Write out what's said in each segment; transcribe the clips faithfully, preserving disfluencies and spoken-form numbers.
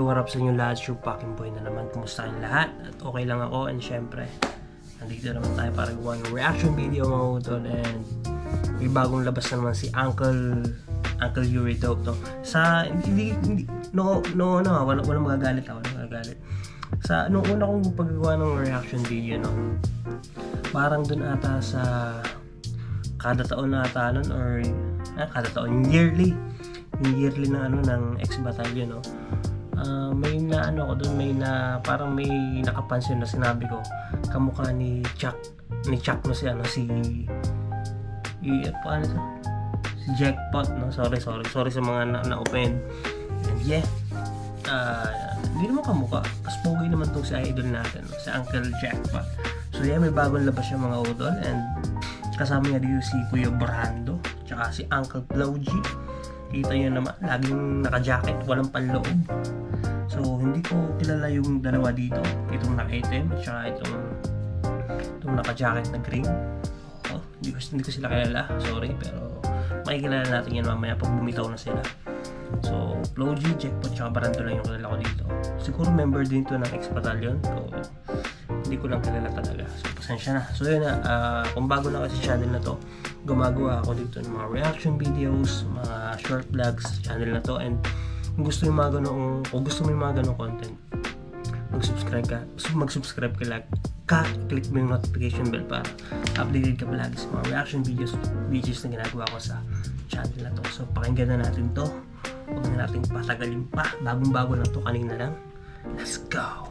what up sa inyo lahat, Sure Fucking Boy na naman. Kumusta kayong lahat? At okay lang ako, and syempre nandito naman tayo para gawa ng reaction video mga utol. And may bagong labas na naman si Uncle Uncle Yuri Dope, no? Sa, hindi, hindi, no, no, no, wala, walang magagalit ako, walang magagalit. Sa, nung una kong paggawa ng reaction video, no? Parang dun ata sa kada taon na ata nun, or ah, kada taon, yearly yung yearly ng ano ng X Battalion, no. Uh, may na ano ko doon, may na parang may nakapansin na sinabi ko kamukha ni Chuck ni Chuck no si ano si i paano sa si Jackpot, no. Sorry sorry sorry sa mga na, na-open. And yeah, uh, hindi naman kamukha, mas pogi naman tong si idol natin, no? Si Uncle Jackpot. So yeah, may bagong labas siya mga udol, and kasama niya dito si Kuya Brando tsaka si Uncle Plowgy. Kita nyo naman, laging naka-jacket, walang panloob. So, hindi ko kilala yung dalawa dito. Itong naka-item at saka itong, itong naka-jacket na green. Oh, hindi, ko, hindi ko sila kilala, sorry. Pero makikilala natin yan mamaya pag bumitaw na sila. So, Plowgy, Jackpot, tsaka Barando lang yung kilala ko dito. Siguro member din ito ng X Battalion. So, hindi ko lang kilala talaga. So, pasensya na. So, yun na. Uh, kung bago na kasi channel na to, gumagawa ako dito ng mga reaction videos, mga short vlogs sa channel na to. And kung gusto mo yung mga ganong, kung gusto mo yung mga ganong content, mag-subscribe ka, mag-subscribe ka lang, ka, click mo yung notification bell para updated ka palagi sa mga reaction videos, videos na ginagawa ko sa channel na to. So, pakinggan na natin to. Huwag na natin patagalin pa. Bagong-bago lang to, kanina lang. Let's go!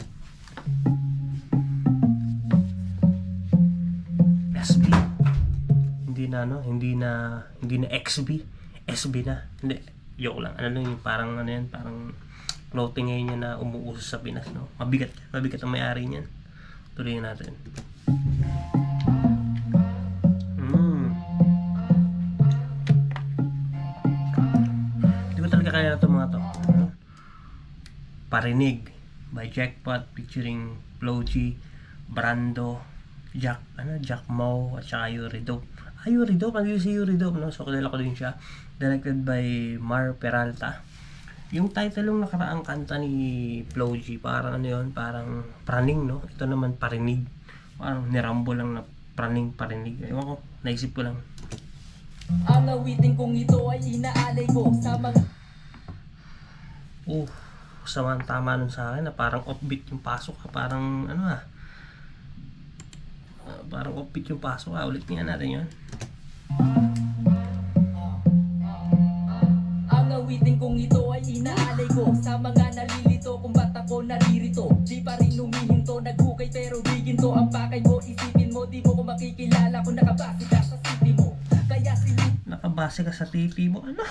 S B. Hindi na ano, hindi na hindi na X B, S B na. Hindi, joke lang. Ano lang yung parang ano yan, parang clothing ngayon yan na umuuso sa Pinas, no. Mabigat, mabigat ang may-ari niyan. Tuloy natin. Mm. Hindi ko talaga kaya na ito mga to. Ano? Parinig by Jackpot featuring Plowgy, Brando, Jack, ano, Jack Mo, at saka Yuri Dope. Ah, Yuri Dope, ano yung si Yuri Dope, no? So, kilala ko din siya. Directed by Mar Peralta. Yung title ng nakaraang kanta ni Plowgy, parang ano yun, parang praning, no? Ito naman parinig. Parang nirambo lang na praning, parinig. Ewan ko, naisip ko lang. Ang awitin kong ito ay inaalay ko sa mga... Uh, sama tama nun sa akin na parang offbeat yung pasok. Parang, ano ah, Uh, parang offbeat yung pasok, ah. Ulit nga natin yun. Ang awitin kong ito ay inaalay ko sa mga nalilito kung ba't ako naririto. Di pa rin humihinto, naghukay pero di ginto ang pakay mo. Isipin mo, di mo ko makikilala kung nakabase ka sa city mo. Kaya silip Nakabase ka sa titi mo, ano?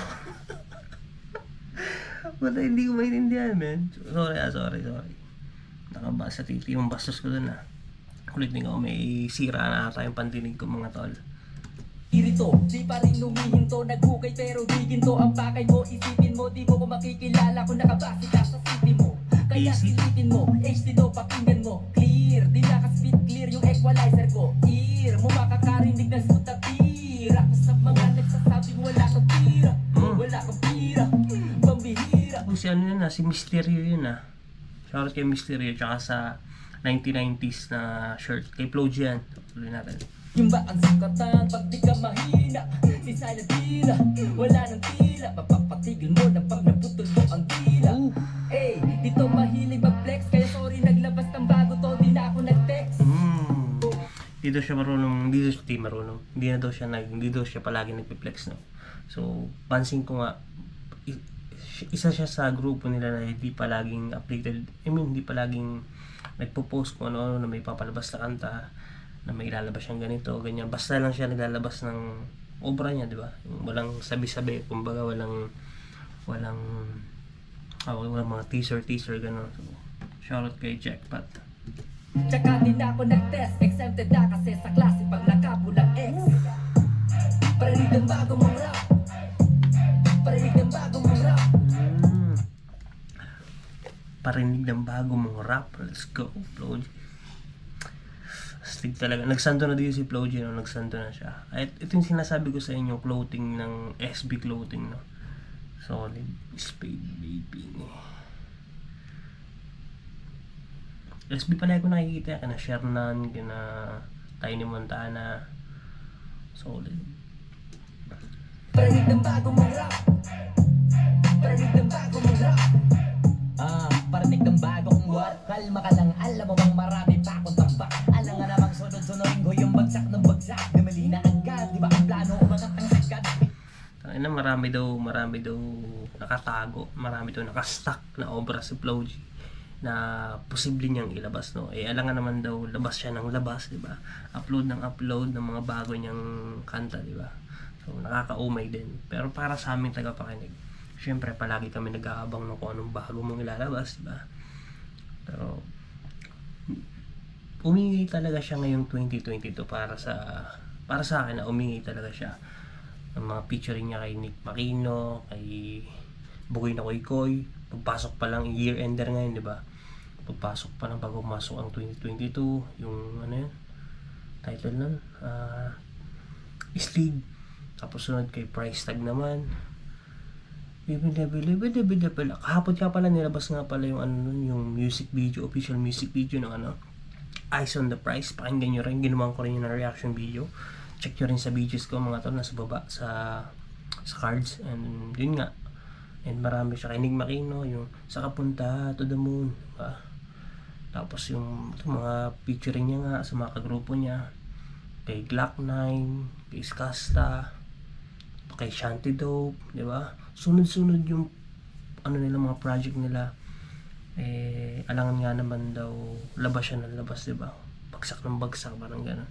Wala, hindi ko maintindihan, man. Sorry ah, sorry, sorry. Nakabase sa titi mo, bastos ko dun ah. Kulit din ako, may sira na ata yung pandinig ko mga tol. irito, di pa rin humihinto, naghukay pero di ginto ang pakay mo. Isipin mo, di mo ko makikilala kung nakabase ka sa city mo. Kaya Easy. silipin mo, H D do, pakinggan mo. Clear, di naka-speed clear yung equalizer ko. Ear, mo makakarinig ng smooth na tira. Ako sa mga nagsasabi wala kang tira, wala kang tira, pambihira. Kung si ano yun ah, si Mysterio yun ah. Shoutout kay Mysterio, tsaka sa nineteen nineties na shirt kay Plowgy yan. Tuloy natin. Yung ba ang sukatan pag di ka mahina, si silent tila, wala nang tila. Mapapatigil mo na pag naputol mo ang dila. Eh, dito mahilig mag-flex, kaya sorry naglabas ng bago to, di na ako nag-text. Hmm. Hindi daw siya marunong, hindi daw siya marunong. Hindi na daw siya nag, hindi daw siya palagi nagpi-flex, no. So, pansin ko nga, isa siya sa grupo nila na hindi palaging updated. I mean, hindi palaging nagpo-post kung ano-ano na may papalabas na kanta, na may ilalabas siyang ganito, ganyan. Basta lang siya naglalabas ng obra niya, di ba? Walang sabi-sabi, kumbaga walang walang ah, walang mga teaser-teaser gano'n. So, shoutout kay Jackpot. Tsaka din ako nag-test, exempted na kasi sa klase pag nakapulang X. Parinig ng bago mong rap, parinig ng bago mong rap. Hmm. Parinig ng bago mong rap. Let's go, Plowgy. Astig talaga. Nagsanto na dito si Plowgy, no? Nagsanto na siya. At ito yung sinasabi ko sa inyo, clothing ng S B clothing, no? Solid spade baby. S B panay ko nakikita yan, kana Shernan, kana Tiny Montana. Solid. Parinig ng bago mong rap. Parinig ng bago mong rap. Ah, parinig ng bago kong war. Kalma ka lang, alam mo bang marami pa akong tambak. Alam nga namang sunod-sunurin ko yung bagsak ng bagsak. Di mali na agad, di ba ang plano umangat ang sagad. Tangin na, marami daw, marami daw nakatago, marami daw nakastack na obra si Flo G na posible niyang ilabas, no? Eh, alangan naman daw, labas siya ng labas, di ba? Upload ng upload ng mga bago niyang kanta, di ba? So, nakakaumay din. Pero para sa aming tagapakinig, syempre, palagi kami nag-aabang ng kung anong bago mong ilalabas, di ba? Pero, umingi talaga siya ngayong twenty twenty-two para sa, para sa akin na umingi talaga siya ng mga featuring niya kay Nick Makino, kay Bugoy na Koy Koy. Pagpasok pa lang, year-ender ngayon, di ba? Pagpasok pa lang bago pumasok ang twenty twenty-two, yung ano yun, title nun, uh, Islig. Tapos sunod kay Price Tag naman. Kahapon ka pala nilabas nga pala yung ano nun, yung music video, official music video ng ano, Eyes on the Prize. Pakinggan nyo rin, ginawa ko rin yung reaction video. Check nyo rin sa videos ko mga tol, nasa baba sa sa cards. And yun nga, and marami siya kay Nick Makino, yung sa Kapunta to the Moon, diba? Tapos yung ito, mga featuring niya nga sa mga kagrupo niya, kay Glock nine, kay Skasta, kay Shanty Dope, diba? Sunod-sunod yung ano nila, mga project nila. Eh, alangan nga naman daw labas siya ng labas, diba? Bagsak ng bagsak, parang gano'n.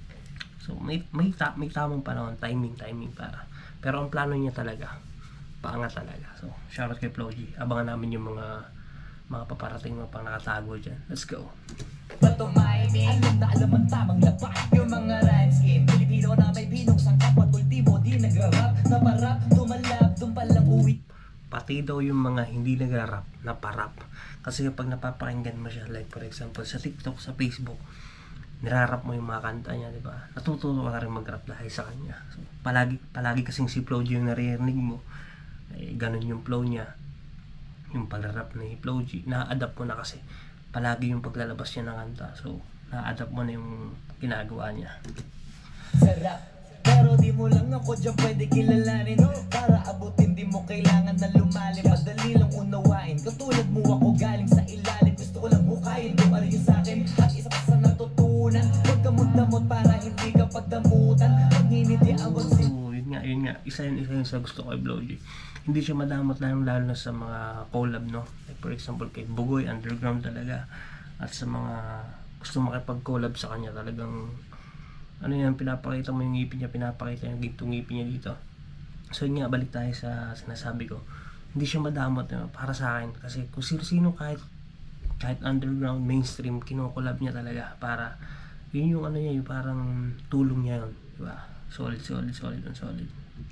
So may may, ta may tamang panahon, timing timing para. Pero ang plano niya talaga, paangat talaga. So shoutout kay Flo G. Abangan namin yung mga mga paparating mo pang nakatago dyan. Let's go. Patumay, alam na alam ang tamang lapat. Yung mga rhyme scheme Pilipino na may pinong sangkap at ultimo di nagrarap. Naparap, tumalab, dun palang uwi. Pati daw yung mga hindi nagrarap, naparap. Kasi kapag napapakinggan mo siya, like for example sa TikTok, sa Facebook, nirarap mo yung mga kanta niya, di ba? Natututo ka na rin mag-rap dahil sa kanya. So, palagi, palagi kasing si Flo G yung naririnig mo. Eh, ganun yung flow niya. Yung pag-rap ni Flo G, na-adapt mo na kasi palagi yung paglalabas niya ng kanta. So, na-adapt mo na yung ginagawa niya. Sarap, pero di mo lang ako dyan pwede kilalanin. Para abutin di mo kailangan na lumalim. Madali lang unawain, katulad mo ako galing sa ilalim. Gusto ko lang bukayin, dumali yun sa'kin. At isa pa sa natutunan, huwag ka magdamot para hindi ka pagdamutan. Pag hiniti ang magsin. So, yun nga, yun nga. Isa yun, isa yun sa gusto ko kay Flo G. Hindi siya madamot lang lalo na sa mga collab, no? Like for example kay Bugoy, underground talaga. At sa mga gusto makipag-collab sa kanya, talagang ano yan, pinapakita mo yung ngipin niya, pinapakita yung gintong ngipin niya dito. So yun nga, balik tayo sa sinasabi ko. Hindi siya madamot, no? Para sa akin. Kasi kung sino-sino kahit kahit underground, mainstream, kinokollab niya talaga. Para, yun yung ano niya, yung parang tulong niya yun. Diba? Solid, solid, solid, and solid.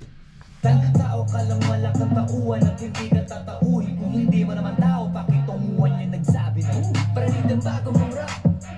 Tao ka lang malakang tauhan at hindi ka tatauhin. Kung hindi mo naman tao, pakitunguhan yung nagsabi na parinig ng bago mong rap.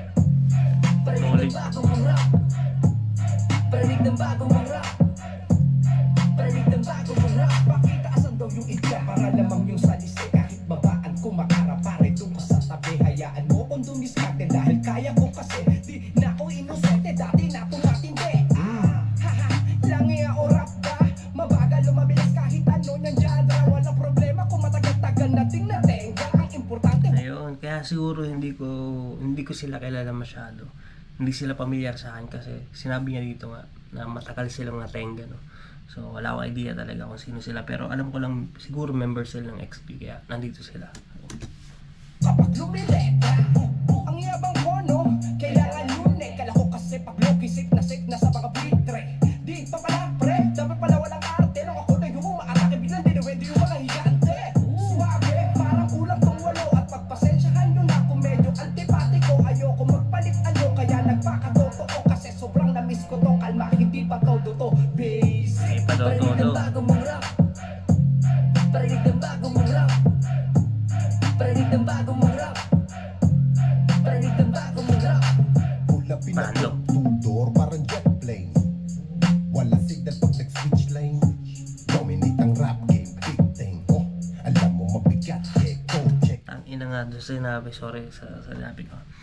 Parinig ng bago mong rap. Parinig ng bago mong rap. Parinig ng bago mong rap. Pakitaasan daw yung itya para lamang yung salisi. Kahit babaan ko makarapare doon ka sa tabi. Hayaan mo kung dumiskarte dahil kaya ko kasi di na ako inosente. Dati na ako matindi. Ah, haha, langi ako rap ba? Mabagal lumabilis kahit ano nandyan. Walang problema kung matagal-tagal nating natenga. Ang importante. Ayun, kaya siguro hindi ko hindi ko sila kilala masyado. Hindi sila pamilyar sa akin kasi sinabi niya dito nga na matagal silang natenga, no. So wala akong idea talaga kung sino sila, pero alam ko lang siguro member sila ng X P kaya nandito sila. Kapag lumileta, ang yabang ko, no? Kailangan yun eh. Kala ko kasi pag low-key sit na sit na sa mga bitre. Di pa pala pre, dapat pala walang arte. Nung ako na yung umaatake, biglang dinuwede yung mga higante. Suwabe, parang kulang tong walo. At pagpasensyahan nyo na kung medyo antipatiko. Ayoko magpalit ano, kaya nagpakatotoo. Kasi sobrang namiss ko to, kalma, hindi pa todo to. Basic, Hindi pa daw parinig ng todo. bago mong rap. Parinig ng bago mong rap. Parinig ng bago mong rap. Parinig ng bago mong rap. Pula pinatong two-door parang jet plane. Wala signal pag nag-switch lane. Dominate ang rap game, big thing. Oh, alam mo mabigat, eh, go check. Ang ina nga doon sa sinabi, sorry sa sa sinabi ko.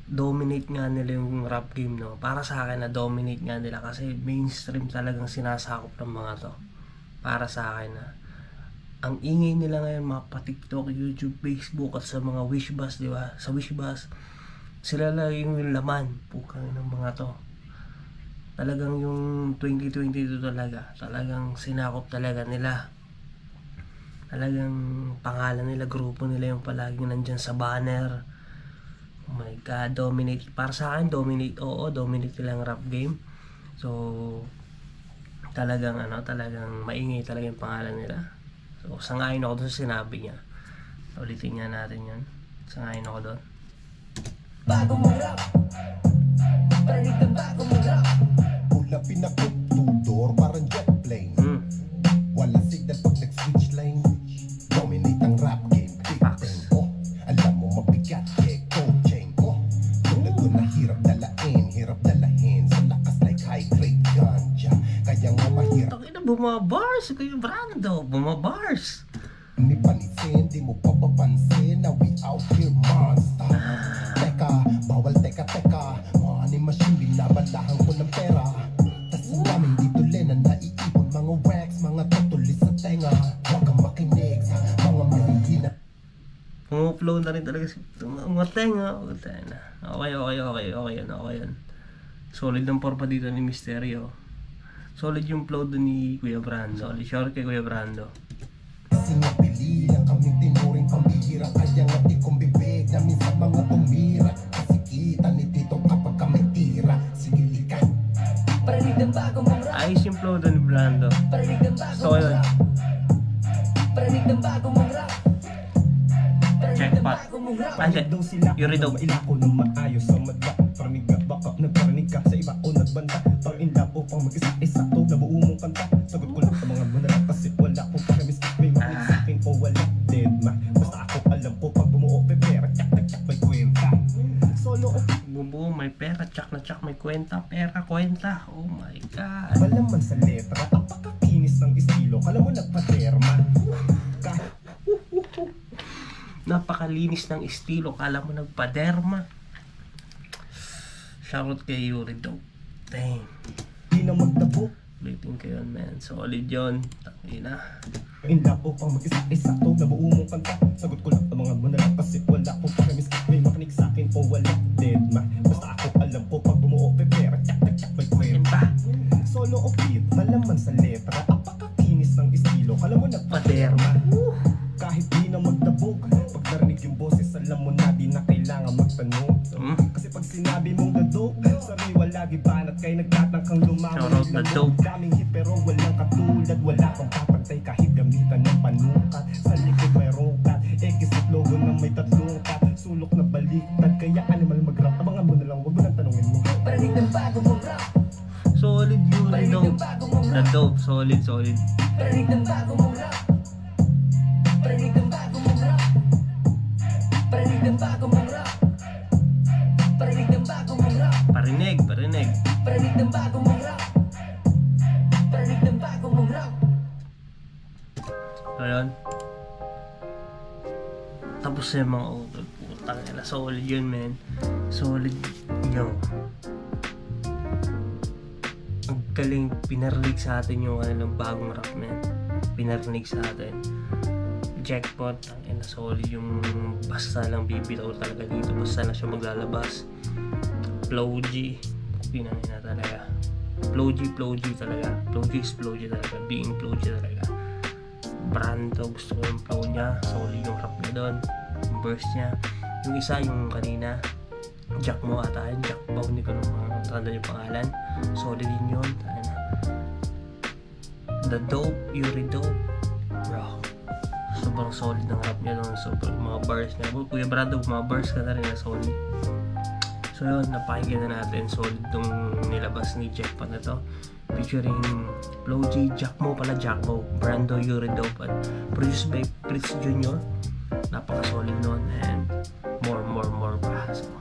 dominate nga nila yung rap game, no? Para sa akin na dominate nga nila kasi mainstream talagang sinasakop ng mga to. Para sa akin na ang ingay nila ngayon mga pa-TikTok, YouTube, Facebook at sa mga Wishbus, di ba? Sa Wishbus, sila lang yung laman pukang ng mga to. Talagang yung twenty twenty-two talaga, talagang sinakop talaga nila. Talagang pangalan nila, grupo nila yung palagi nandyan sa banner. Oh my god, dominate. Para sa akin, dominate, oo, dominate nila ang rap game. So, talagang ano, talagang maingay talaga yung pangalan nila. So, sangayon ako doon sa sinabi niya. Ulitin nga natin yan. Sangayon ako doon. Bago mong rap, parinig ng bago mong rap. Pula pinakot, two-door, parang jet plane. Hmm. Wala signal pag nag-switch lane. Dominate ang rap game, big thing. Oh, alam mo mabigat, eh, cold chain. Oh, tulad ko na hirap dalain, hirap dalahin. Sa lakas like high-grade ganja. Kaya nga mahirap Takina, bumabars. Kuya Brando, bumabars. ni panisin, di mo papapansin na we out here monster. Teka, bawal teka teka, money machine, binabalahan ko ng pera. Tas ang daming dito lena naiipon, mga wax, mga tutulis sa tenga. Huwag kang makinig sa mga mahihina. Pumuflow na rin talaga si mga tenga. Okay, okay, okay, okay yun, okay yun. Solid ng porpa dito ni Mysterio. Solid yung flow doon ni Kuya Brando. Solid sure kay Kuya Brando. Sinapili lang kaming tinuring pambihira. Kaya nga di kong bibig na minsan mga tumira. Kasi kita ni Tito kapag kami tira. Sige lika. Parinig ng bago mong rap, Ayos yung flow doon ni Brando. parinig ng bago So mong yun. rap. Parinig ng bago mong rap. Parinig ng Jackpot. bago mong rap. Pansit. Yuri daw. Mailako ng maayos sa madla. Parinig ka, baka nagparinig ka sa iba o nagbanta. Pang inlap o pang mag-isa-isa to, nabuo mong kanta. Sagot ko lang sa mga manala kasi wala akong pakamis. May makinig sa akin o wala, dead ma. Basta ako alam ko pag bumuo, pepera, tsak na tsak, may kwenta. Solo o Bumbu, may pera, tsak na tsak, may kwenta, pera, kwenta. Oh my god. balaman sa letra. Ang pagkakinis ng estilo, kala mo nagpaderma. Kahit Napakalinis ng estilo, kala mo nagpaderma. Shoutout kay Yuri daw. Dang. di na magdabo. Ulitin ko yun, man. Solid yun. Tangina. Inlap o pang mag-isa-isa to, nabuo mong kanta. Sagot ko lang sa mga manala kasi wala akong pakamis. May makinig sa akin o wala, dead ma. Basta ako alam ko pag bumuo, pepera, tsak na tsak, may kwenta. Solo o beat, malaman sa letra. Ang pagkakinis ng estilo, kala mo nagpaderma. Kahit di na magdabog, pag narinig yung boses, alam mo na di na kailangan magtanong. Hmm? Kasi pag sinabi mong dadog, sariwa lagi banat kay nagtatangkang lumawan. Shoutout na dope. Daming hit pero walang katulad, wala kang papantay kahit gamitan ng panukat. Sa likod may rongkat, X at logo na may tatlong kat. Sulok na baliktad, kaya animal mag-rap. Abangan mo na lang, wag mo nang tanungin mo. Parinig ng bago mong rap, Solid Yuri parinig dope. ng bago mong Na rap. dope. Solid, solid. Parinig ng bago mong rap. Parinig ng bago mong rap. Parinig ng bago mong rap. Parinig ng bago mong rap. Parinig, parinig. Parinig ng bago mong rap. Parinig ng bago mong rap. Ayun. Tapos na yung mga utol. Putang ina. Solid yun, man. Solid. Yo. Ang galing. Pinarinig sa atin yung kanilang bagong rap, man. Pinarinig sa atin. Jackpot. Ang ina. Solid yung basta lang bibitaw talaga dito. Basta lang siya maglalabas. Flow G. Pinang ina talaga. Flow G, Flow G talaga. Flow G is Flow G talaga. Being Flow G talaga. Brando, gusto ko yung flow niya. Solid yung rap niya doon. Yung verse niya. Yung isa, yung kanina, Jack mo ata yun. Jack Bow, hindi ko naman tanda yung pangalan. Solid din yun. Ano. The Dope, Yuri Dope. Bro. Sobrang solid ng rap niya doon. Sobrang mga bars niya. Kuya Brando, mga bars ka na rin na solid. So yun, napakinggan na natin. Solid itong nilabas ni Jackpot na to. Featuring Flow G, Jack Mo pala, Jack Mo, Brando, Yuri Dope, at produced by Pritz Junior Napaka-solid nun, and more, more, more pa. So,